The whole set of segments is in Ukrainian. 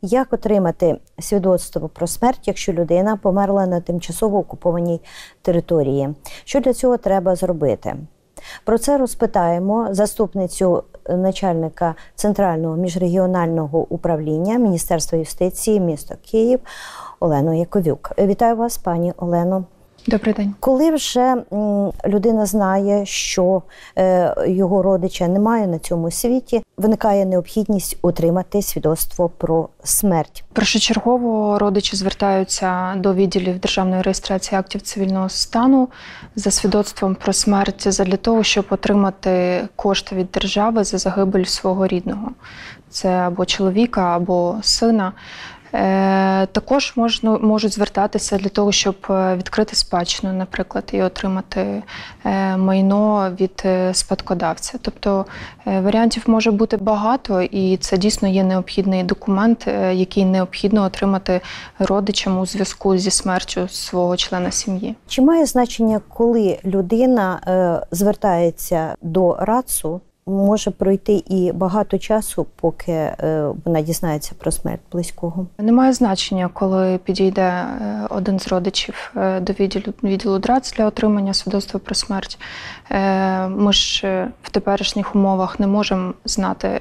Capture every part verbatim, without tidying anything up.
Як отримати свідоцтво про смерть, якщо людина померла на тимчасово окупованій території? Що для цього треба зробити? Про це розпитаємо заступницю начальника Центрального міжрегіонального управління Міністерства юстиції міста Київ Олену Яковюк. Вітаю вас, пані Олено. Добрий день. Коли вже м, людина знає, що е, його родича немає на цьому світі, виникає необхідність отримати свідоцтво про смерть? Першочергово родичі звертаються до відділів Державної реєстрації актів цивільного стану за свідоцтвом про смерть задля того, щоб отримати кошти від держави за загибель свого рідного. Це або чоловіка, або сина. Також можна, можуть звертатися для того, щоб відкрити спадщину, наприклад, і отримати майно від спадкодавця. Тобто варіантів може бути багато, і це дійсно є необхідний документ, який необхідно отримати родичам у зв'язку зі смертю свого члена сім'ї. Чи має значення, коли людина звертається до РАЦУ? Може пройти і багато часу, поки е, вона дізнається про смерть близького? Немає значення, коли підійде один з родичів до відділу, відділу ДРАЦ для отримання свідоцтва про смерть. Е, ми ж в теперішніх умовах не можемо знати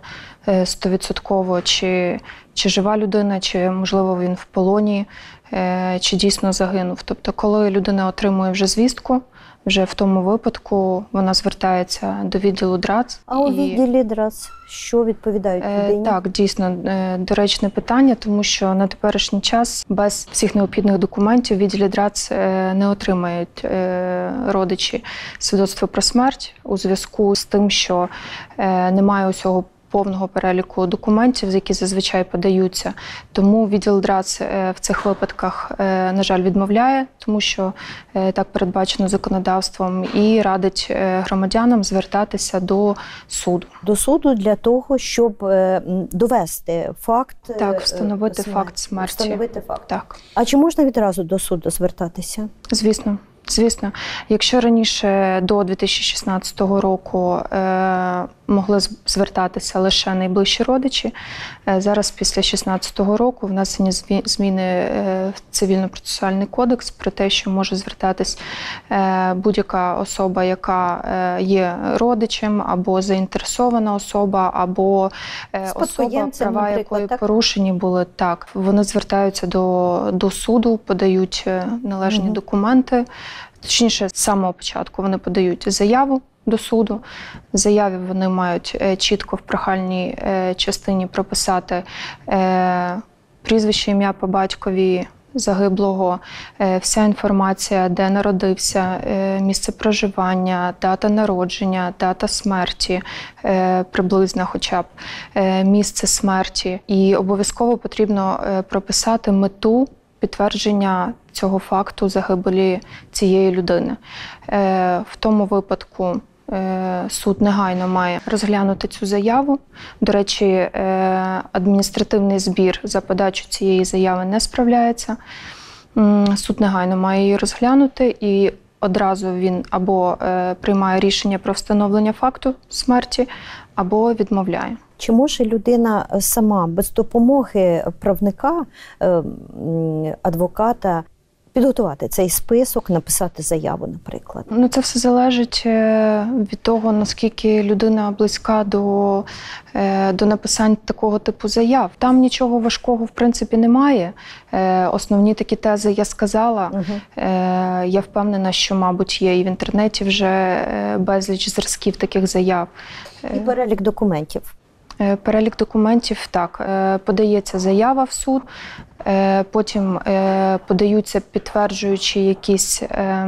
стовідсотково, чи, чи жива людина, чи, можливо, він в полоні, е, чи дійсно загинув. Тобто, коли людина отримує вже звістку, вже в тому випадку вона звертається до відділу ДРАЦ. А у відділі ДРАЦ що відповідають людині? Так, дійсно, доречне питання, тому що на теперішній час без всіх необхідних документів у відділі ДРАЦ не отримають родичі свідоцтво про смерть у зв'язку з тим, що немає усього повного переліку документів, які зазвичай подаються. Тому відділ ДРАЦ в цих випадках, на жаль, відмовляє, тому що так передбачено законодавством, і радить громадянам звертатися до суду. До суду для того, щоб довести факт Так, встановити смерті. факт смерті. Встановити факт. Так. А чи можна відразу до суду звертатися? Звісно. Звісно, якщо раніше до дві тисячі шістнадцятого року е, могли звертатися лише найближчі родичі, е, зараз після дві тисячі шістнадцятого року внесені зміни е, в Цивільно-процесуальний кодекс про те, що може звертатись е, будь-яка особа, яка е, є родичем, або заінтересована особа, або е, особа, права якої так? порушені були. Так, вони звертаються до, до суду, подають належні угу. документи. Точніше, з самого початку вони подають заяву до суду. В заяві вони мають чітко в прохальній частині прописати прізвище, ім'я по батькові загиблого, вся інформація, де народився, місце проживання, дата народження, дата смерті, приблизно хоча б місце смерті. І обов'язково потрібно прописати мету підтвердження цього факту загибелі цієї людини. В тому випадку суд негайно має розглянути цю заяву. До речі, адміністративний збір за подачу цієї заяви не справляється. Суд негайно має її розглянути, і одразу він або приймає рішення про встановлення факту смерті, або відмовляє. Чи може людина сама без допомоги правника, адвоката підготувати цей список, написати заяву, наприклад? Ну, це все залежить від того, наскільки людина близька до, до написання такого типу заяв. Там нічого важкого, в принципі, немає. Основні такі тези я сказала. Угу. Я впевнена, що, мабуть, є і в інтернеті вже безліч зразків таких заяв. І перелік документів. Перелік документів, так, подається заява в суд, потім подаються підтверджуючі якісь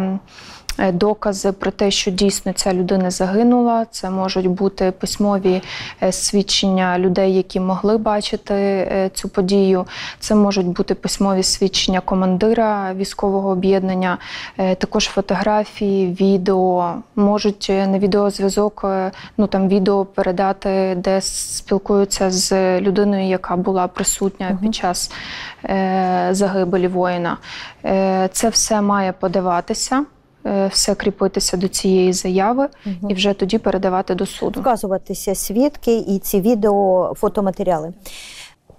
докази про те, що дійсно ця людина загинула. Це можуть бути письмові свідчення людей, які могли бачити цю подію. Це можуть бути письмові свідчення командира військового об'єднання, також фотографії, відео. Можуть на відеозв'язок, ну там відео передати, де спілкуються з людиною, яка була присутня угу. під час е, загибелі воїна. Е, це все має подаватися. Все кріпитися до цієї заяви угу. і вже тоді передавати до суду. Вказуватися свідки і ці відео, фотоматеріали.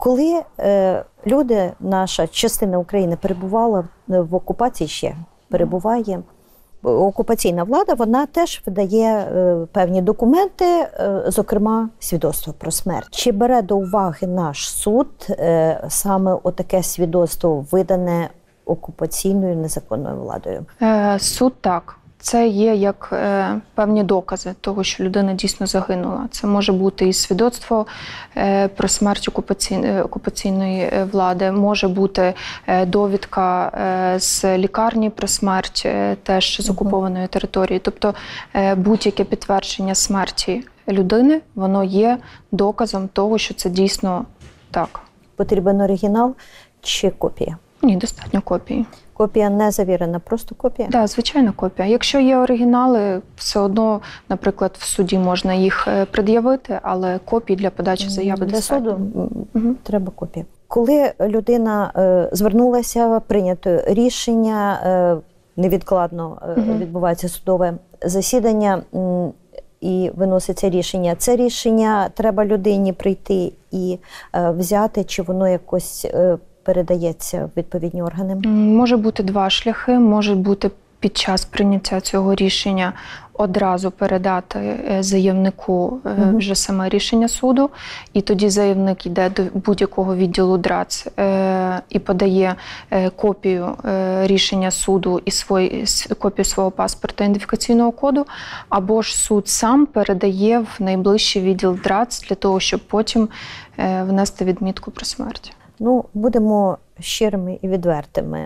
Коли е, люди, наша частина України перебувала в окупації, ще перебуває, окупаційна влада, вона теж видає е, певні документи, е, зокрема свідоцтво про смерть. Чи бере до уваги наш суд е, саме отаке свідоцтво, видане окупаційною незаконною владою? Е, суд так. Це є як е, певні докази того, що людина дійсно загинула. Це може бути і свідоцтво е, про смерть окупаційної, окупаційної влади, може бути е, довідка е, з лікарні про смерть е, теж з окупованої території. Тобто е, будь-яке підтвердження смерті людини, воно є доказом того, що це дійсно так. Потрібен оригінал чи копія? Ні, достатньо копії. Копія не завірена, просто копія? Так, да, звичайна копія. Якщо є оригінали, все одно, наприклад, в суді можна їх пред'явити, але копії для подачі заяви для достатньо. суду угу. Треба копія. Коли людина е, звернулася, прийнято рішення, е, невідкладно е, угу. відбувається судове засідання м, і виноситься рішення. Це рішення треба людині прийти і е, взяти, чи воно якось е, передається в відповідні органи? Може бути два шляхи. Може бути під час прийняття цього рішення одразу передати заявнику угу. вже саме рішення суду, і тоді заявник йде до будь-якого відділу ДРАЦ і подає копію рішення суду і свої, копію свого паспорта, ідентифікаційного коду, або ж суд сам передає в найближчий відділ ДРАЦ для того, щоб потім внести відмітку про смерть. Ну, будемо щирими і відвертими.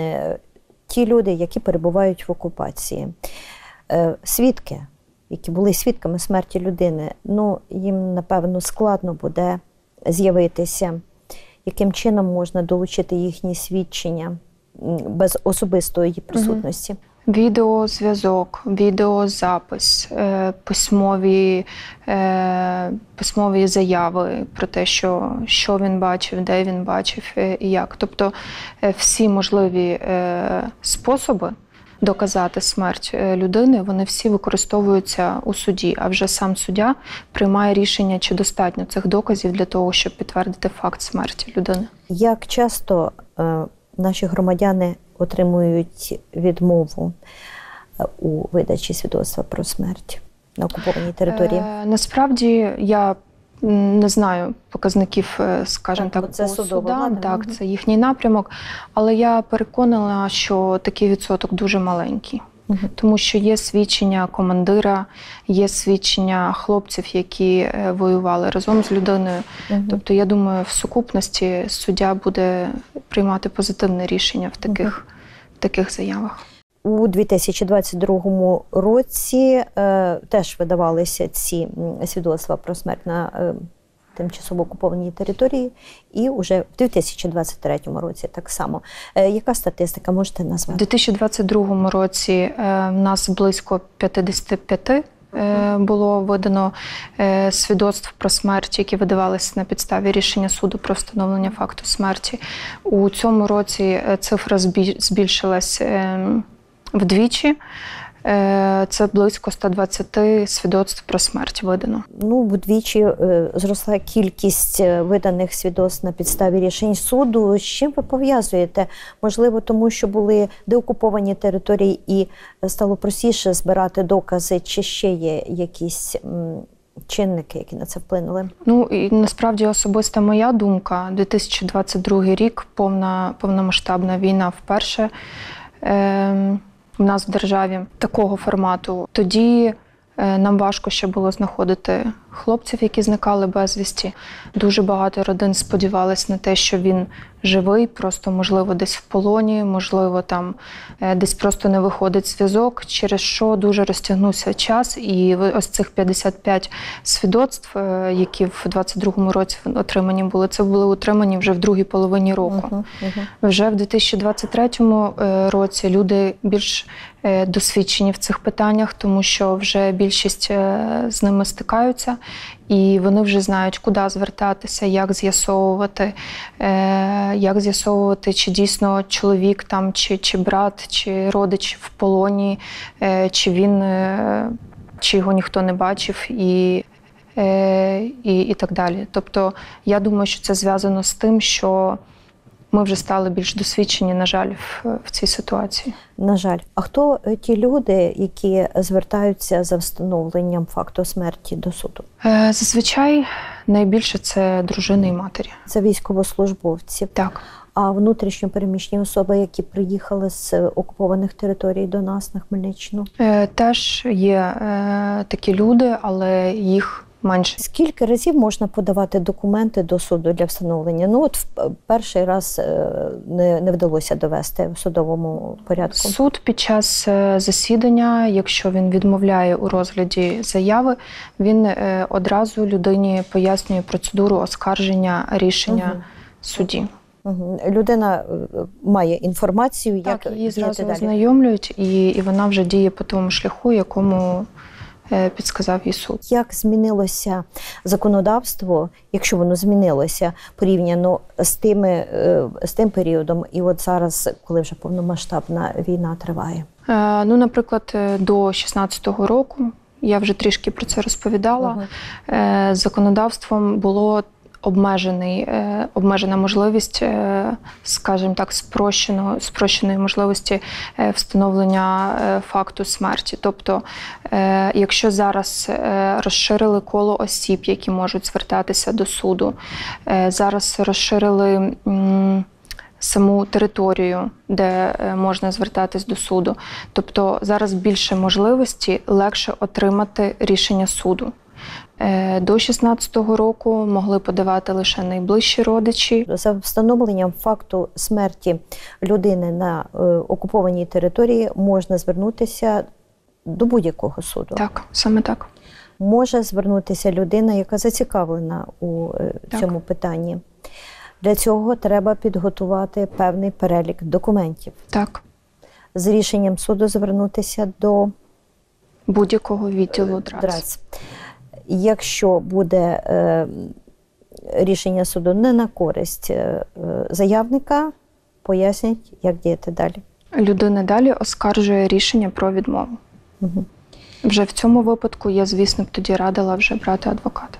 Ті люди, які перебувають в окупації, свідки, які були свідками смерті людини, ну, їм, напевно, складно буде з'явитися. Яким чином можна долучити їхні свідчення без особистої присутності? Угу. Відеозв'язок, відеозапис, письмові, письмові заяви про те, що, що він бачив, де він бачив і як. Тобто всі можливі способи доказати смерть людини, вони всі використовуються у суді, а вже сам суддя приймає рішення, чи достатньо цих доказів для того, щоб підтвердити факт смерті людини. Як часто е, наші громадяни отримують відмову у видачі свідоцтва про смерть на окупованій території? Е, насправді, я не знаю показників, скажімо так, так це по судам, так, угу. це їхній напрямок, але я переконана, що такий відсоток дуже маленький. Угу. Тому що є свідчення командира, є свідчення хлопців, які воювали разом з людиною. Угу. Тобто, я думаю, в сукупності суддя буде приймати позитивне рішення в таких, угу. в таких заявах. У дві тисячі двадцять другому році е, теж видавалися ці свідоцтва про смерть на е, тимчасово окупованій території, і вже в дві тисячі двадцять третьому році так само. Е, яка статистика, можете назвати? У дві тисячі двадцять другому році е, в нас близько п'ятдесят п'ять е, було видано е, свідоцтв про смерть, які видавалися на підставі рішення суду про встановлення факту смерті. У цьому році цифра збільшилась е, вдвічі. Це близько ста двадцяти свідоцтв про смерть видано. Ну, вдвічі зросла кількість виданих свідоцтв на підставі рішень суду. З чим ви пов'язуєте? Можливо, тому що були деокуповані території і стало простіше збирати докази, чи ще є якісь чинники, які на це вплинули? Ну, і насправді особиста моя думка. дві тисячі двадцять другий рік, повна, повномасштабна війна вперше е в нас в державі такого формату. Тоді е, нам важко ще було знаходити хлопців, які зникали безвісті. Дуже багато родин сподівались на те, що він живий, просто, можливо, десь в полоні, можливо, там е, десь просто не виходить зв'язок, через що дуже розтягнувся час. І ось цих п'ятдесят п'ять свідоцтв, е, які в двадцять другому році отримані були, це були отримані вже в другій половині року. Uh-huh, uh-huh. Вже в дві тисячі двадцять третьому е, році люди більш е, досвідчені в цих питаннях, тому що вже більшість е, з ними стикаються. І вони вже знають, куди звертатися, як з'ясовувати, е, як з'ясовувати, чи дійсно чоловік там, чи, чи брат, чи родич в полоні, е, чи він, е, чи його ніхто не бачив. І е, і, і так далі. Тобто, я думаю, що це зв'язано з тим, що ми вже стали більш досвідчені, на жаль, в, в цій ситуації. На жаль. А хто е, ті люди, які звертаються за встановленням факту смерті до суду? Е, зазвичай найбільше це дружини і матері. Це військовослужбовці. Так. А внутрішньо переміщені особи, які приїхали з окупованих територій до нас на Хмельниччину? Е, теж є е, такі люди, але їх менше. Скільки разів можна подавати документи до суду для встановлення? Ну от в перший раз е, не, не вдалося довести в судовому порядку. Суд під час е, засідання, якщо він відмовляє у розгляді заяви, він е, одразу людині пояснює процедуру оскарження рішення Угу. судді. Угу. Людина е, має інформацію, Так, як її діяти зразу далі. ознайомлюють, і, і вона вже діє по тому шляху, якому е, підсказав їй суд. Як змінилося законодавство, якщо воно змінилося порівняно з тими, е, з тим періодом, і от зараз, коли вже повномасштабна війна триває? Е, ну, наприклад, е, до шістнадцятого року, я вже трішки про це розповідала, Угу. е, законодавством було обмежений, е, обмежена можливість, е, скажімо так, спрощеного, спрощеної можливості е, встановлення е, факту смерті. Тобто, е, якщо зараз е, розширили коло осіб, які можуть звертатися до суду, е, зараз розширили м, саму територію, де е, можна звертатись до суду. Тобто зараз більше можливості легше отримати рішення суду. До шістнадцятого року могли подавати лише найближчі родичі. За встановленням факту смерті людини на е, окупованій території можна звернутися до будь-якого суду. Так, саме так. Може звернутися людина, яка зацікавлена у е, Так. цьому питанні. Для цього треба підготувати певний перелік документів. Так. З рішенням суду звернутися до Будь-якого відділу ДРАЦ. ДРАЦ. Якщо буде е, рішення суду не на користь е, заявника, пояснять, як діяти далі. Людина далі оскаржує рішення про відмову. Угу. Вже в цьому випадку я, звісно, б тоді радила вже брати адвоката.